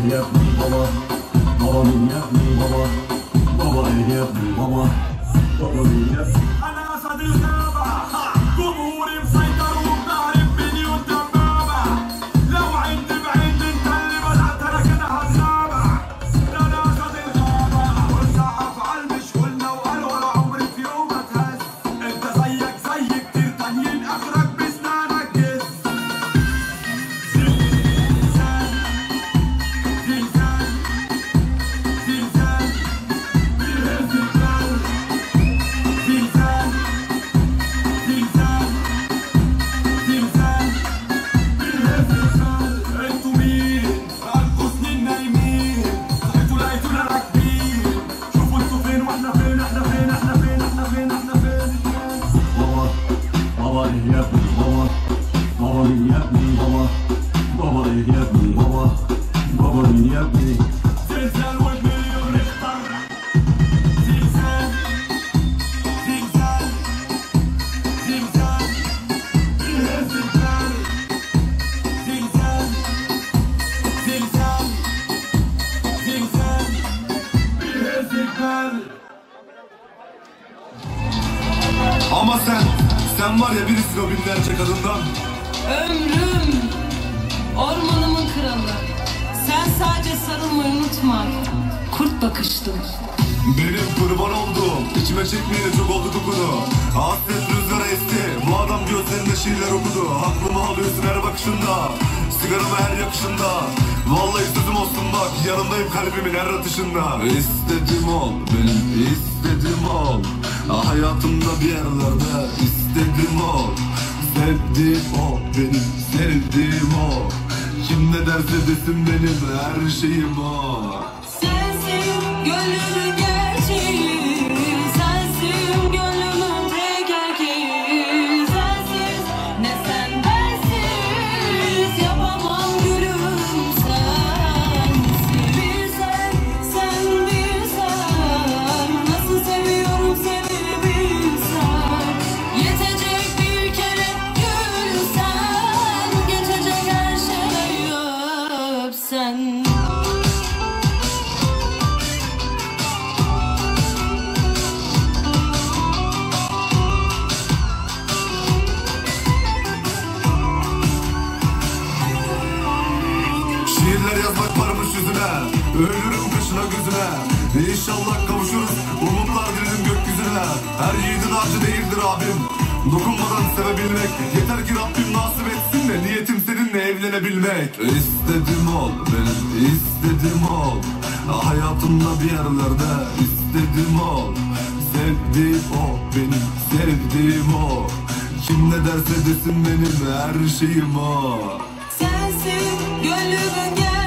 ehliyetli baba. Baba minnetli baba. Baba ehliyetli baba. Baba minnetli. أنا أسد الغابة، جمهوري مسيطر وبضارب مليون دبابة. لو عندي بعيد انت اللي بدأت انا كده هتسابع. أنا أسد الغابة والسقف عالمش قلنا وقال ولا عمري في يوم اتهز. انت زيك زي كتير تانيين اخرك بسنانك جز. زلزال زلزال زلزال بيهز الجو. زلزال زلزال زلزال بيهز الجو. انتوا مين؟ بقالكوا سنين نايمين، صحيتوا لقيتونا راكبين. شوفوا انتوا فين واحنا فين، احنا فين احنا فين احنا فين احنا فين. Baba. Baba ehliyetli baba. Baba minnetli baba. Baba ehliyetli baba. Baba minnetli. زلزال والمليون ريختر. زلزال زلزال زلزال بيهز الجبال. زلزال زلزال زلزال بيهز الجبال. Ama sen var ya birisin o binlerce kadından. Ömrüm, ormanımın kralı. Sen sadece sarılmayı unutma. Kurt bakıştım. Benim kurban oldum, içime çekmeyeli çok oldu kokunu. Hasret rüzgara esti, bu adam gözlerinde şiirler okudu. Aklımı alıyorsun her bakışında, sigaramı her yakışında. Vallahi sözüm olsun bak, yanındayım kalbimin her atışında. İstedim ol, benim istedim ol. Hayatımda bir yerlerde istedim ol. Sevdiğim o, benim sevdiğim o. Kim ne derse desin benim her şeyim o. Sensin gönlümün gerçeği. Sensin gönlümün tek erkeği. Sensiz ne sen bensiz yapamam gülüm sensiz. Bilsen sen bilsen nasıl seviyorum seni bilsen. Yetecek bir kere gülsen, geçecek her şey öpsen. Şiirler yazmak varmış yüzüne, ölürüm kışına gözüne. İnşallah kavuşuruz, umutlar dilerim gökyüzüne. Her yiğidin harcı değildir abim, dokunmadan sevebilmek. Yeter ki Rabbim nasip etsin de niyetim seninle evlenebilmek. İstedim ol, benim istedim ol. Hayatımda bir yerlerde istedim ol. Sevdiğim o, benim sevdiğim o. Kim ne derse desin benim her şeyim o. Sensin gönlümün gerçeği.